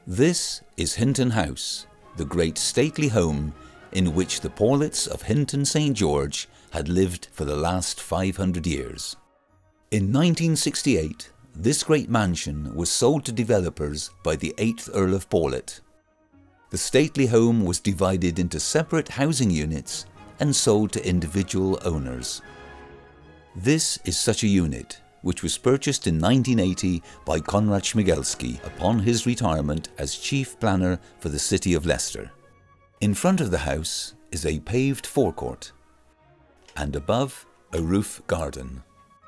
This is Hinton House, the great stately home in which the Paulets of Hinton St George had lived for the last 500 years. In 1968, this great mansion was sold to developers by the 8th Earl of Paulet. The stately home was divided into separate housing units and sold to individual owners. This is such a unit, which was purchased in 1980 by Konrad Smigielski upon his retirement as chief planner for the city of Leicester. In front of the house is a paved forecourt, and above a roof garden.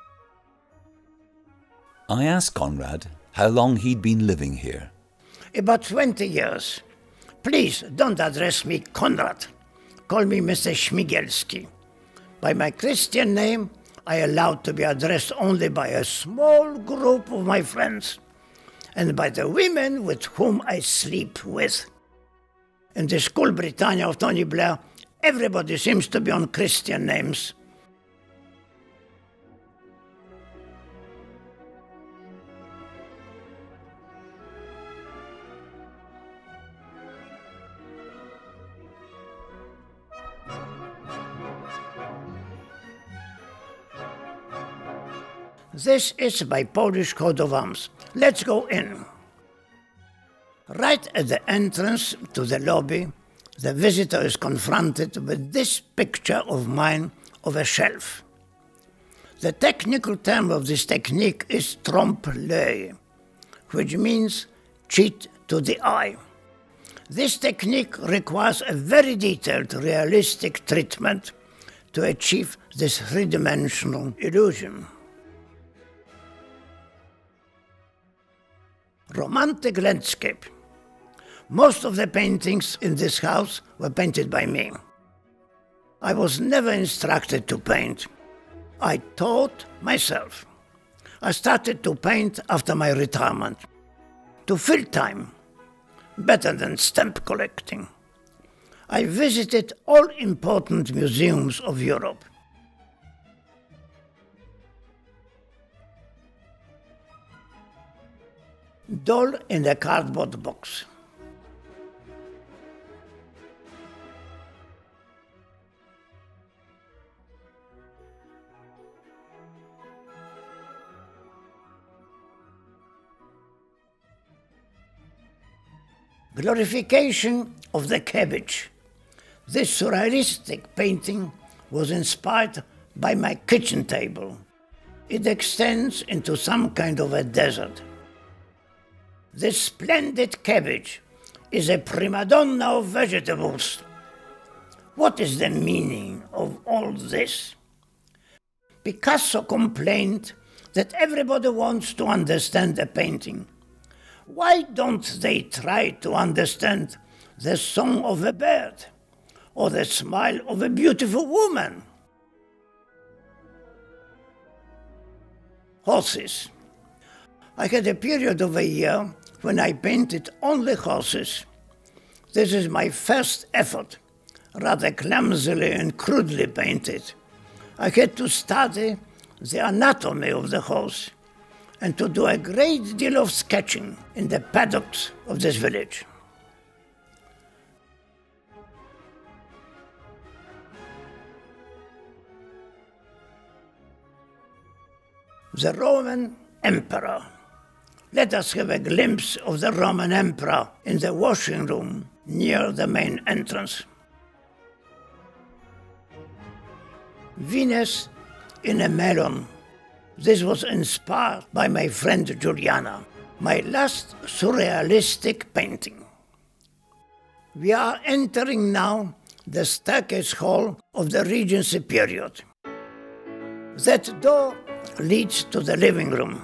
I asked Konrad how long he'd been living here. About 20 years. Please don't address me Konrad. Call me Mr. Smigielski. By my Christian name, I allowed to be addressed only by a small group of my friends and by the women with whom I sleep with. In the school Britannia of Tony Blair, everybody seems to be on Christian names. This is my Polish coat of arms. Let's go in. Right at the entrance to the lobby, the visitor is confronted with this picture of mine of a shelf. The technical term of this technique is Trompe L'oeil, which means cheat to the eye. This technique requires a very detailed, realistic treatment to achieve this three-dimensional illusion. Romantic landscape. Most of the paintings in this house were painted by me. I was never instructed to paint. I taught myself. I started to paint after my retirement, to fill time, better than stamp collecting. I visited all important museums of Europe. Doll in a cardboard box. Glorification of the cabbage. This surrealistic painting was inspired by my kitchen table. It extends into some kind of a desert. This splendid cabbage is a prima donna of vegetables. What is the meaning of all this? Picasso complained that everybody wants to understand a painting. Why don't they try to understand the song of a bird or the smile of a beautiful woman? Horses. I had a period of a year when I painted only horses. This is my first effort, rather clumsily and crudely painted. I had to study the anatomy of the horse and to do a great deal of sketching in the paddocks of this village. The Roman Emperor. Let us have a glimpse of the Roman Emperor in the washing room near the main entrance. Venus in a melon. This was inspired by my friend Juliana, my last surrealistic painting. We are entering now the staircase hall of the Regency period. That door leads to the living room.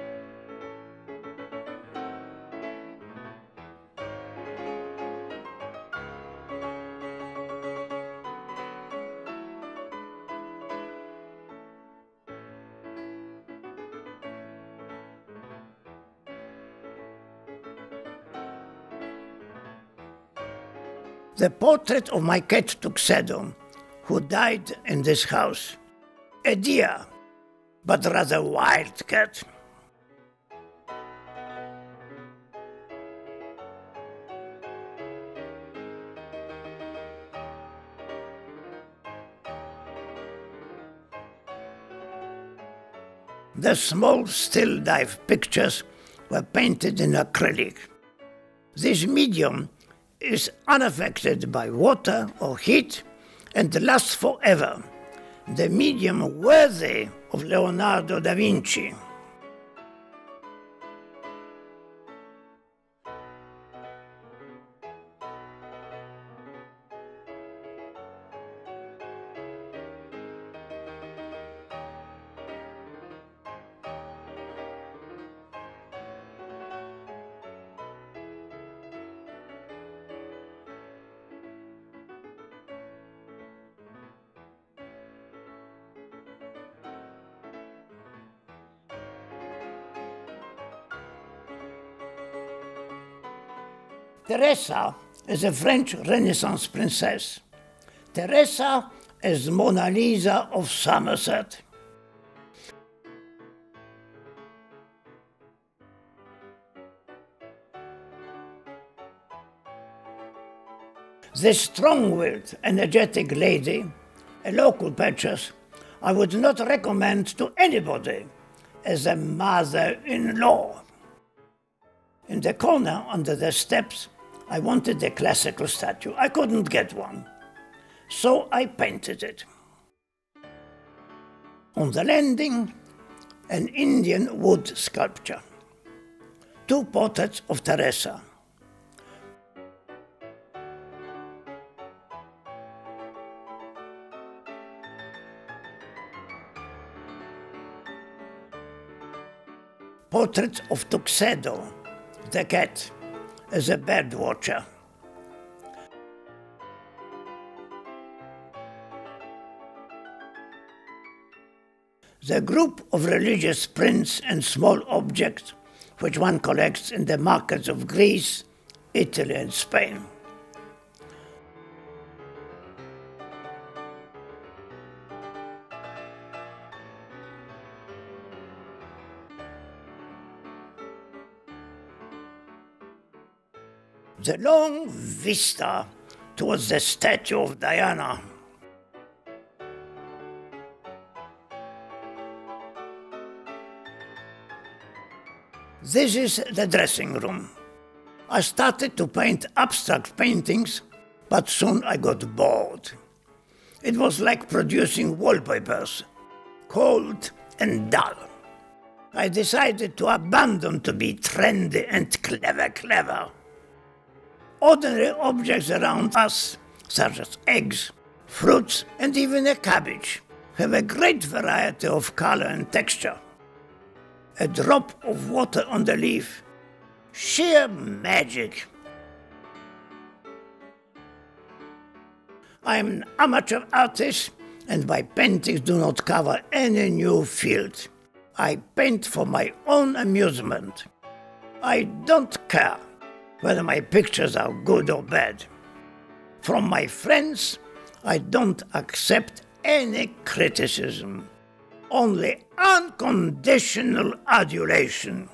The portrait of my cat Tuxedo, who died in this house. A dear, but rather wild cat. The small still life pictures were painted in acrylic. This medium is unaffected by water or heat and lasts forever. The medium worthy of Leonardo da Vinci. Teresa is a French Renaissance princess. Teresa is Mona Lisa of Somerset. This strong-willed, energetic lady, a local purchase, I would not recommend to anybody as a mother-in-law. In the corner under the steps, I wanted a classical statue. I couldn't get one, so I painted it. On the landing, an Indian wood sculpture. 2 portraits of Teresa. Portraits of Tuxedo, the cat, as a bird watcher. The group of religious prints and small objects which one collects in the markets of Greece, Italy and Spain. The long vista towards the statue of Diana. This is the dressing room. I started to paint abstract paintings, but soon I got bored. It was like producing wallpapers, cold and dull. I decided to abandon to be trendy and clever. Ordinary objects around us, such as eggs, fruits, and even a cabbage, have a great variety of color and texture. A drop of water on the leaf, sheer magic. I am an amateur artist, and my paintings do not cover any new field. I paint for my own amusement. I don't care whether my pictures are good or bad. From my friends, I don't accept any criticism, only unconditional adulation.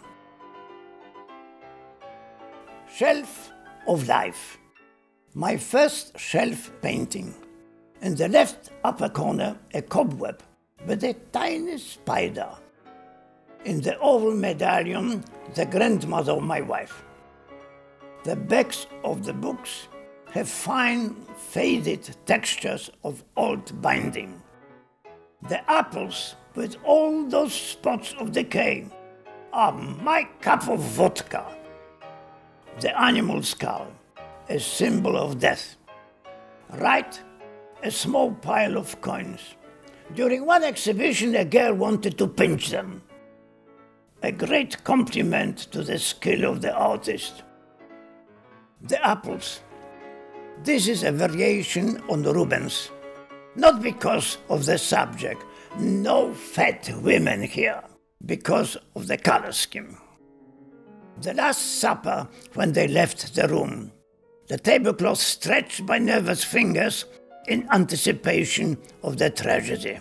Shelf of Life. My first shelf painting. In the left upper corner, a cobweb with a tiny spider. In the oval medallion, the grandmother of my wife. The backs of the books have fine, faded textures of old binding. The apples, with all those spots of decay, are my cup of vodka. The animal skull, a symbol of death. Right, a small pile of coins. During one exhibition, a girl wanted to pinch them. A great compliment to the skill of the artist. The apples. This is a variation on Rubens. Not because of the subject, no fat women here, because of the color scheme. The Last Supper, when they left the room, the tablecloth stretched by nervous fingers in anticipation of the tragedy.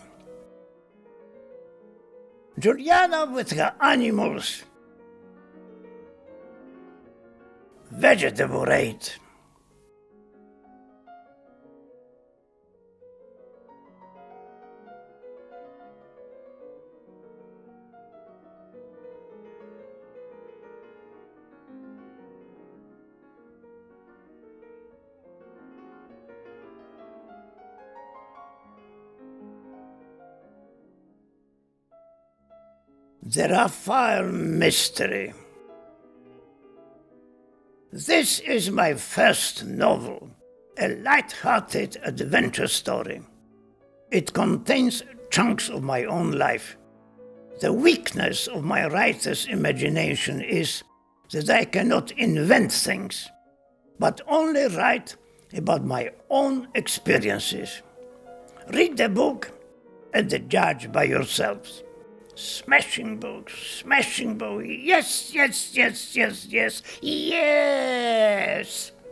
Juliana with her animals. Vegetable rate. The Raphael Mystery. This is my first novel, a light-hearted adventure story. It contains chunks of my own life. The weakness of my writer's imagination is that I cannot invent things, but only write about my own experiences. Read the book and judge by yourselves. Smashing book, yes, yes, yes, yes, yes, yes!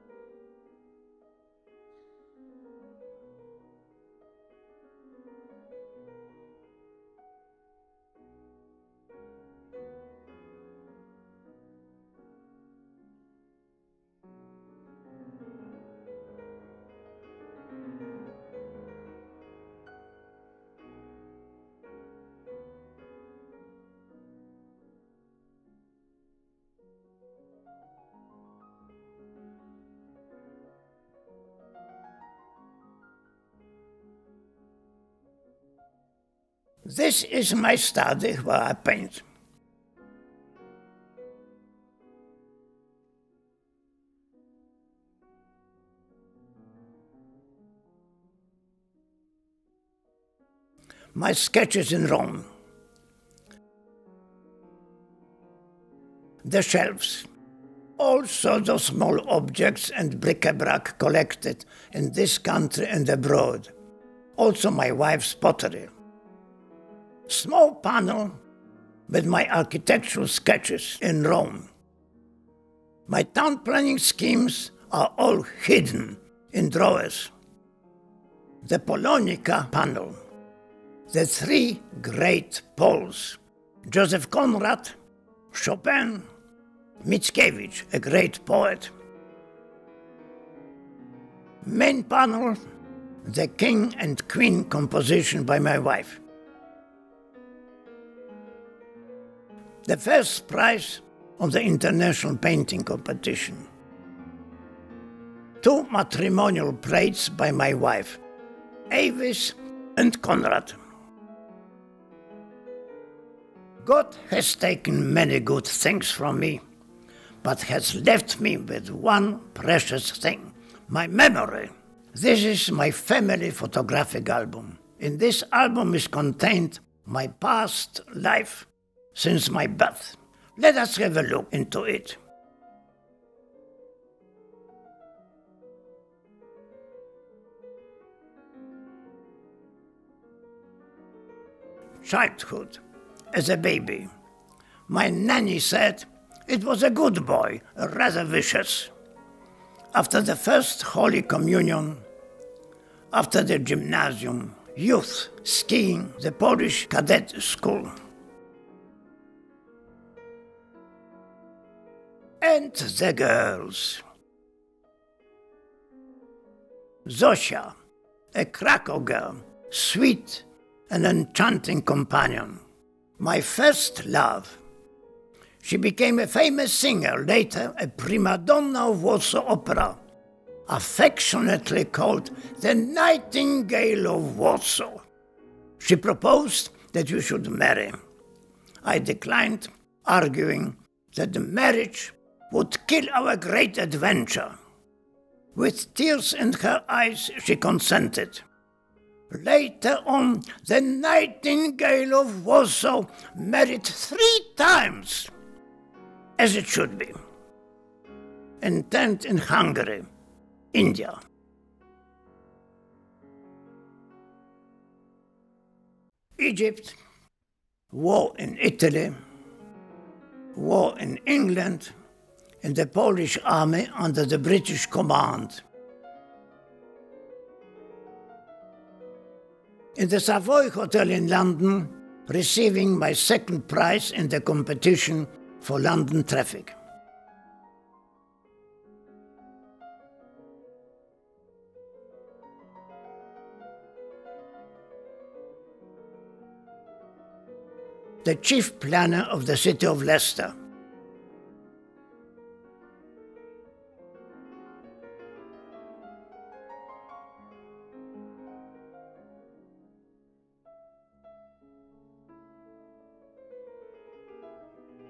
This is my study where I paint. My sketches in Rome. The shelves. All sorts of small objects and bric-a-brac collected in this country and abroad. Also my wife's pottery. Small panel with my architectural sketches in Rome. My town planning schemes are all hidden in drawers. The Polonica panel. The three great Poles, Joseph Conrad, Chopin, Mickiewicz, a great poet. Main panel, the King and Queen composition by my wife. The first prize on the international painting competition. 2 matrimonial plates by my wife, Avis and Conrad. God has taken many good things from me, but has left me with one precious thing, my memory. This is my family photographic album. In this album is contained my past life since my birth. Let us have a look into it. Childhood. As a baby, my nanny said it was a good boy, rather vicious. After the first Holy Communion, after the gymnasium, youth, skiing, the Polish cadet school. And the girls. Zosia, a Krakow girl, sweet and enchanting companion. My first love. She became a famous singer, later a prima donna of Warsaw Opera, affectionately called the Nightingale of Warsaw. She proposed that we should marry. I declined, arguing that the marriage would kill our great adventure. With tears in her eyes, she consented. Later on, the Nightingale of Warsaw married 3 times, as it should be, interned in Hungary, India. Egypt, war in Italy, war in England, and the Polish army under the British command. In the Savoy Hotel in London, receiving my second prize in the competition for London traffic. The chief planner of the city of Leicester.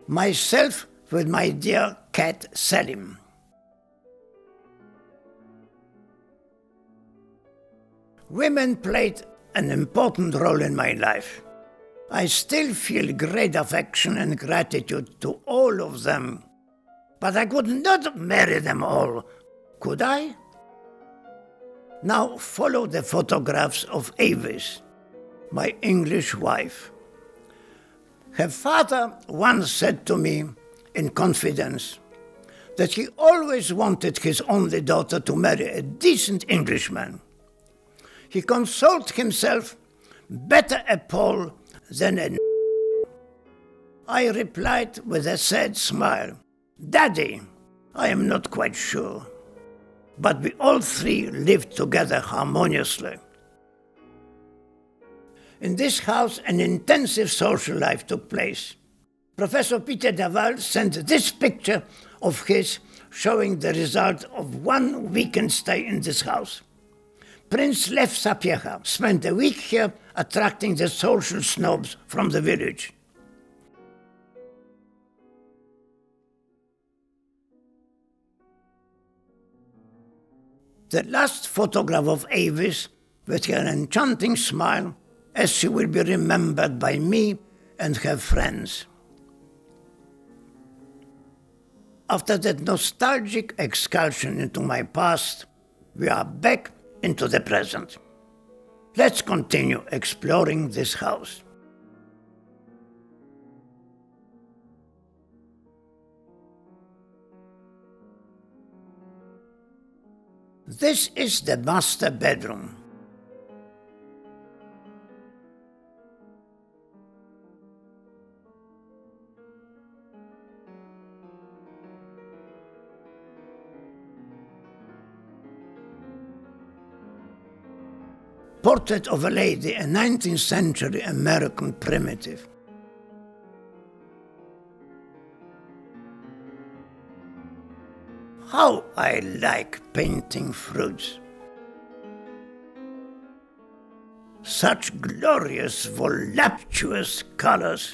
myself with my dear cat Selim. Women played an important role in my life. I still feel great affection and gratitude to all of them, but I could not marry them all, could I? Now follow the photographs of Avis, my English wife. Her father once said to me in confidence that he always wanted his only daughter to marry a decent Englishman. He consoled himself, better a Pole than a I replied with a sad smile, Daddy, I am not quite sure. But we all three lived together harmoniously. In this house, an intensive social life took place. Professor Peter Daval sent this picture of his showing the result of 1 weekend stay in this house. Prince Lev Sapieha spent a week here attracting the social snobs from the village. The last photograph of Avis with her enchanting smile, as she will be remembered by me and her friends. After that nostalgic excursion into my past, we are back into the present. Let's continue exploring this house. This is the master bedroom. Portrait of a lady, a 19th century American primitive. How I like painting fruits. Such glorious, voluptuous colors.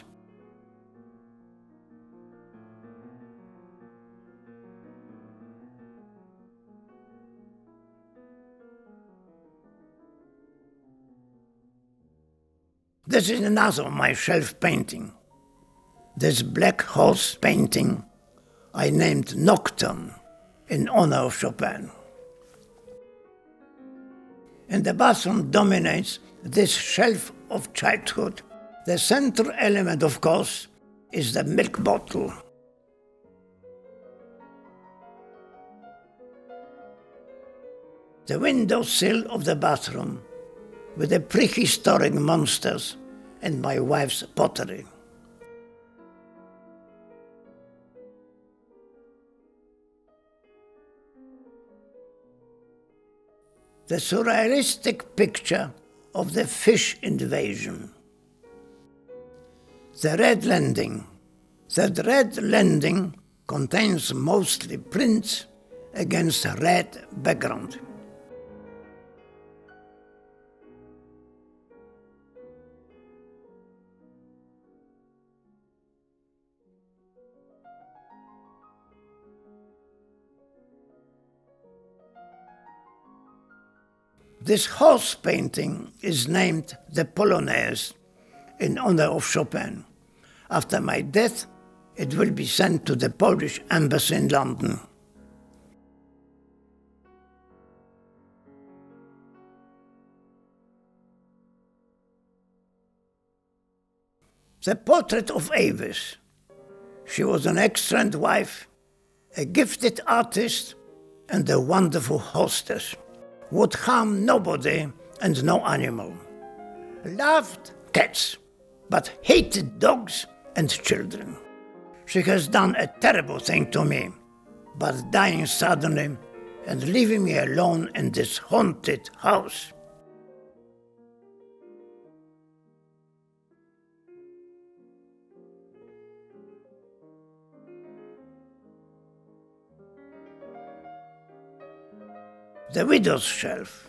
This is another of my shelf painting. This black horse painting I named Nocturne in honor of Chopin. And the bathroom dominates this shelf of childhood. The central element, of course, is the milk bottle. The windowsill of the bathroom with the prehistoric monsters and my wife's pottery. The surrealistic picture of the fish invasion. The red landing. That red landing contains mostly prints against a red background. This horse painting is named the Polonaise in honor of Chopin. After my death, it will be sent to the Polish embassy in London. The portrait of Avis. She was an excellent wife, a gifted artist, and a wonderful hostess. Would harm nobody and no animal. Loved cats, but hated dogs and children. She has done a terrible thing to me, but dying suddenly and leaving me alone in this haunted house. The widow's shelf.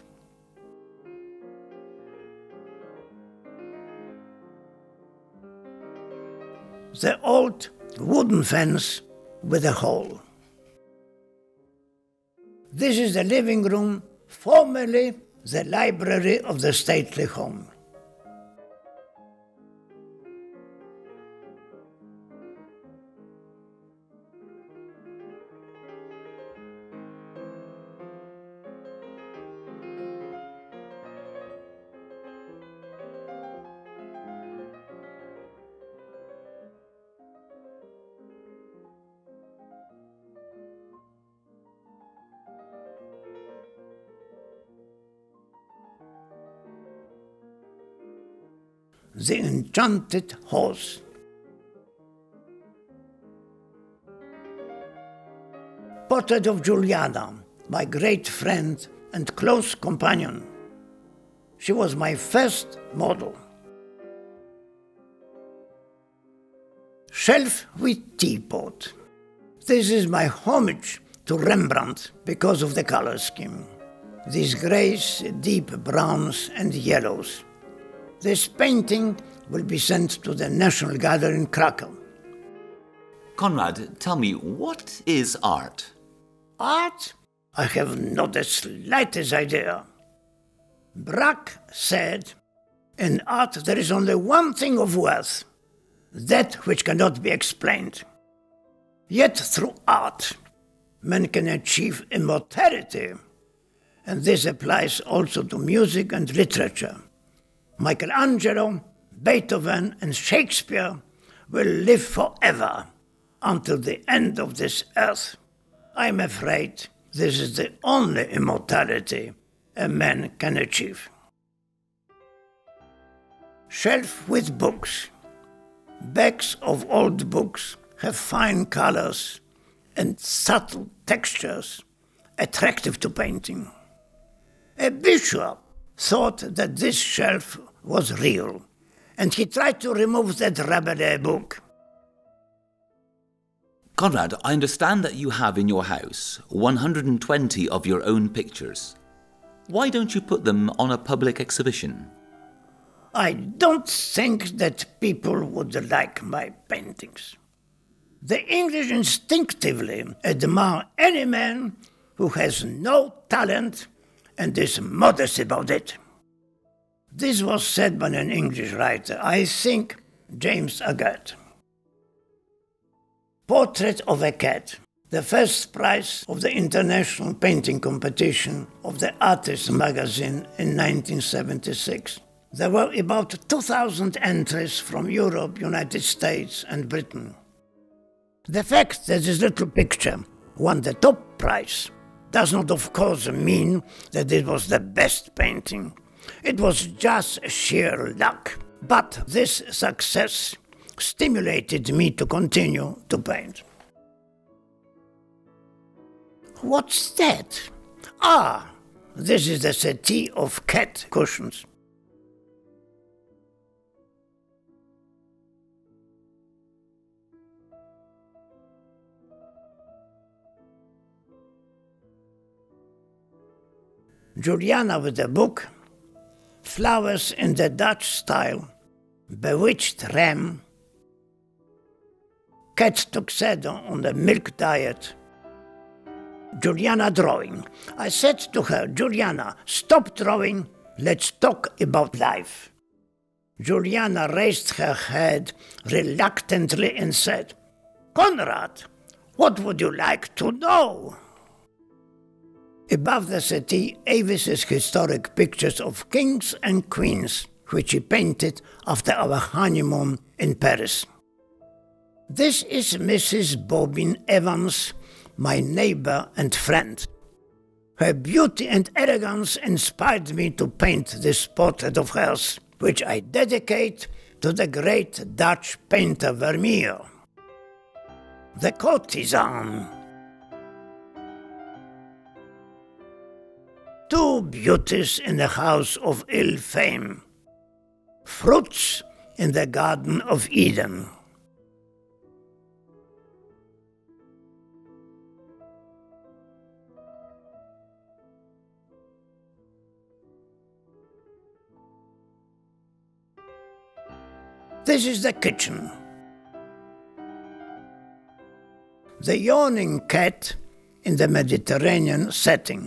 The old wooden fence with a hole. This is the living room, formerly the library of the stately home. The Enchanted Horse. Portrait of Juliana, my great friend and close companion. She was my first model. Shelf with teapot. This is my homage to Rembrandt because of the color scheme. These greys, deep browns and yellows. This painting will be sent to the National Gallery in Krakow. Konrad, tell me, what is art? Art? I have not the slightest idea. Braque said, in art there is only one thing of worth, that which cannot be explained. Yet through art, man can achieve immortality, and this applies also to music and literature. Michelangelo, Beethoven and Shakespeare will live forever until the end of this earth. I'm afraid this is the only immortality a man can achieve. Shelf with books. Backs of old books have fine colors and subtle textures attractive to painting. A bishop thought that this shelf was real, and he tried to remove that Rabelais book. Konrad, I understand that you have in your house 120 of your own pictures. Why don't you put them on a public exhibition? I don't think that people would like my paintings. The English instinctively admire any man who has no talent and is modest about it. This was said by an English writer, I think James Agathe. Portrait of a cat, the first prize of the International Painting Competition of the Artist magazine in 1976. There were about 2,000 entries from Europe, United States and Britain. The fact that this little picture won the top prize does not, of course, mean that it was the best painting. It was just sheer luck. But this success stimulated me to continue to paint. What's that? Ah, this is the settee of cat cushions. Juliana with a book, flowers in the Dutch style, bewitched ram, cat tuxedo on the milk diet, Juliana drawing. I said to her, Juliana, stop drawing, let's talk about life. Juliana raised her head reluctantly and said, Konrad, what would you like to know? Above the settee, Avis's historic pictures of kings and queens, which he painted after our honeymoon in Paris. This is Mrs. Bobbin Evans, my neighbor and friend. Her beauty and elegance inspired me to paint this portrait of hers, which I dedicate to the great Dutch painter Vermeer. The courtesan. Two beauties in the house of ill fame. Fruits in the Garden of Eden. This is the kitchen. The yawning cat in the Mediterranean setting.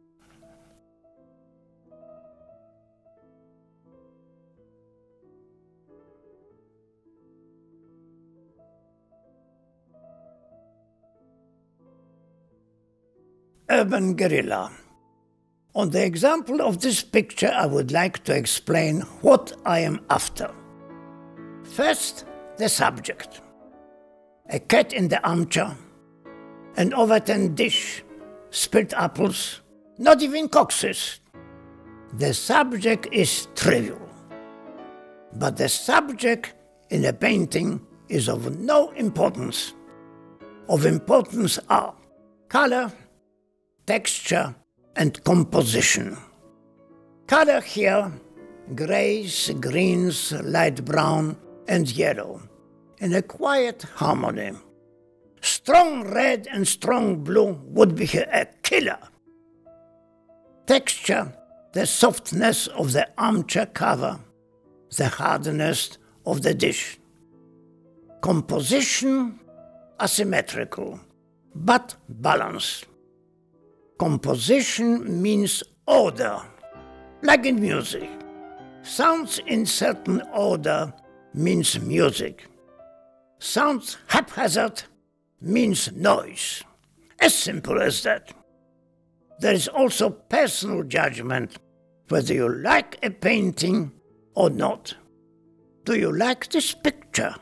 Urban guerrilla. On the example of this picture, I would like to explain what I am after. First, the subject. A cat in the armchair, an overturned dish, spilled apples, not even coccyx. The subject is trivial. But the subject in a painting is of no importance. Of importance are color, texture, and composition. Color here, grays, greens, light brown, and yellow, in a quiet harmony. Strong red and strong blue would be a killer. Texture, the softness of the armchair cover, the hardness of the dish. Composition, asymmetrical, but balanced. Composition means order, like in music. Sounds in certain order means music. Sounds haphazard means noise. As simple as that. There is also personal judgment whether you like a painting or not. Do you like this picture?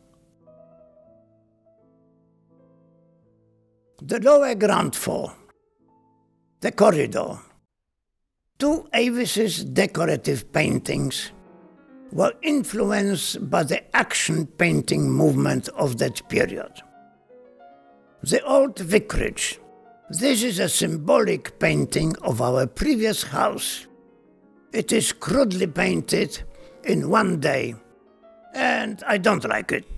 The lower ground floor. The corridor. Two Avis's decorative paintings were influenced by the action painting movement of that period. The old vicarage. This is a symbolic painting of our previous house. It is crudely painted in one day, and I don't like it.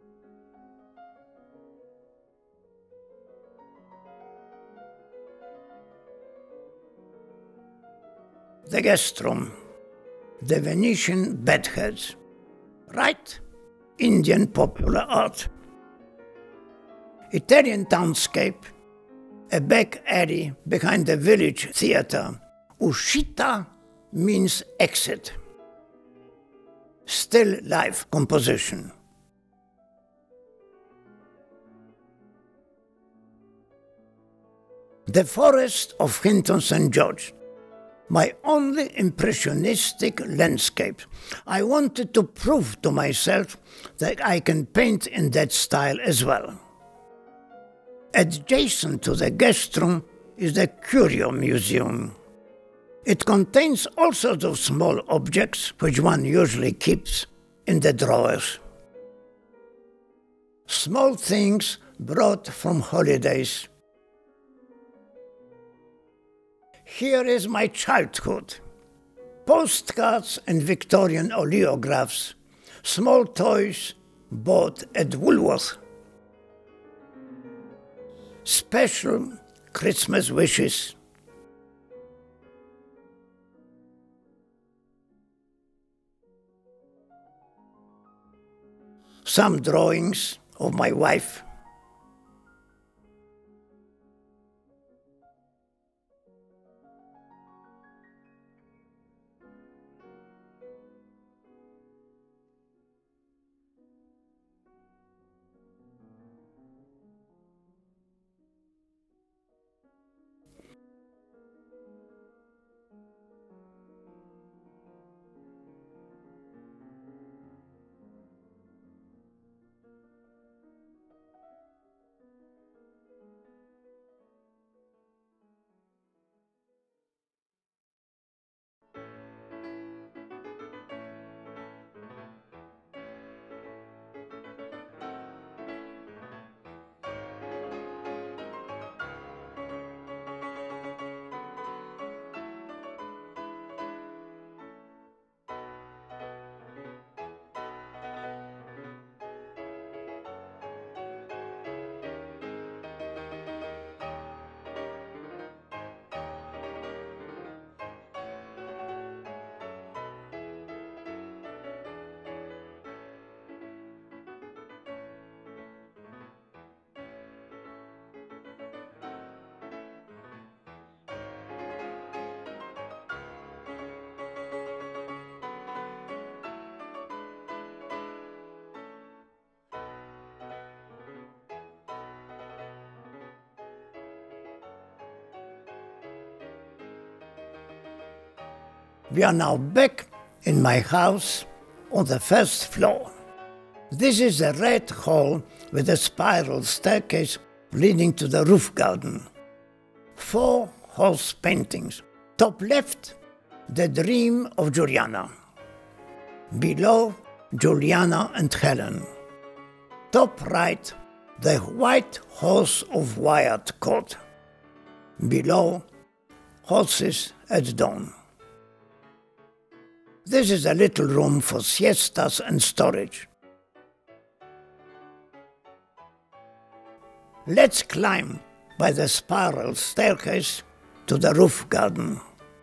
The guest room, the Venetian bedheads, right? Indian popular art. Italian townscape, a back alley behind the village theatre. Uscita means exit. Still life composition. The forest of Hinton St, my only impressionistic landscape. I wanted to prove to myself that I can paint in that style as well. Adjacent to the guest room is the Curio Museum. It contains all sorts of small objects which one usually keeps in the drawers. Small things brought from holidays. Here is my childhood. Postcards and Victorian oleographs, small toys bought at Woolworth. Special Christmas wishes. Some drawings of my wife. We are now back in my house on the first floor. This is the red hall with a spiral staircase leading to the roof garden. 4 horse paintings. Top left, The Dream of Juliana. Below, Juliana and Helen. Top right, The White Horse of Wyatt Court. Below, Horses at Dawn. This is a little room for siestas and storage. Let's climb by the spiral staircase to the roof garden.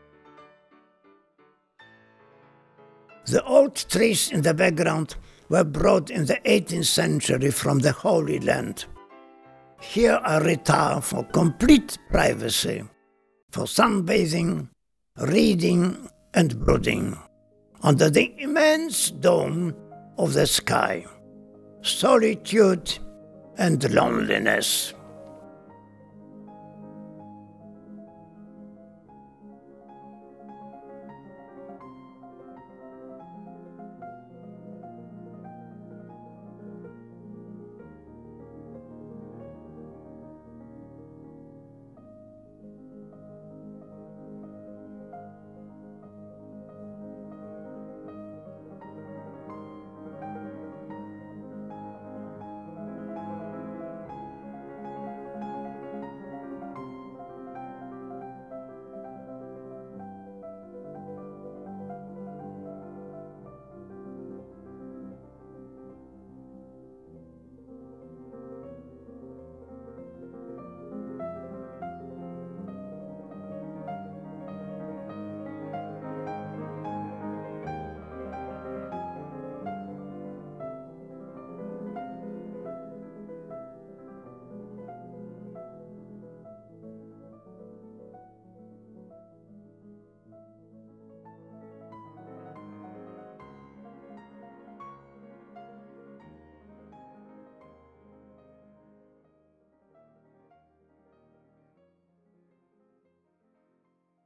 The old trees in the background were brought in the 18th century from the Holy Land. Here I retire for complete privacy, for sunbathing, reading and brooding, under the immense dome of the sky. Solitude and loneliness.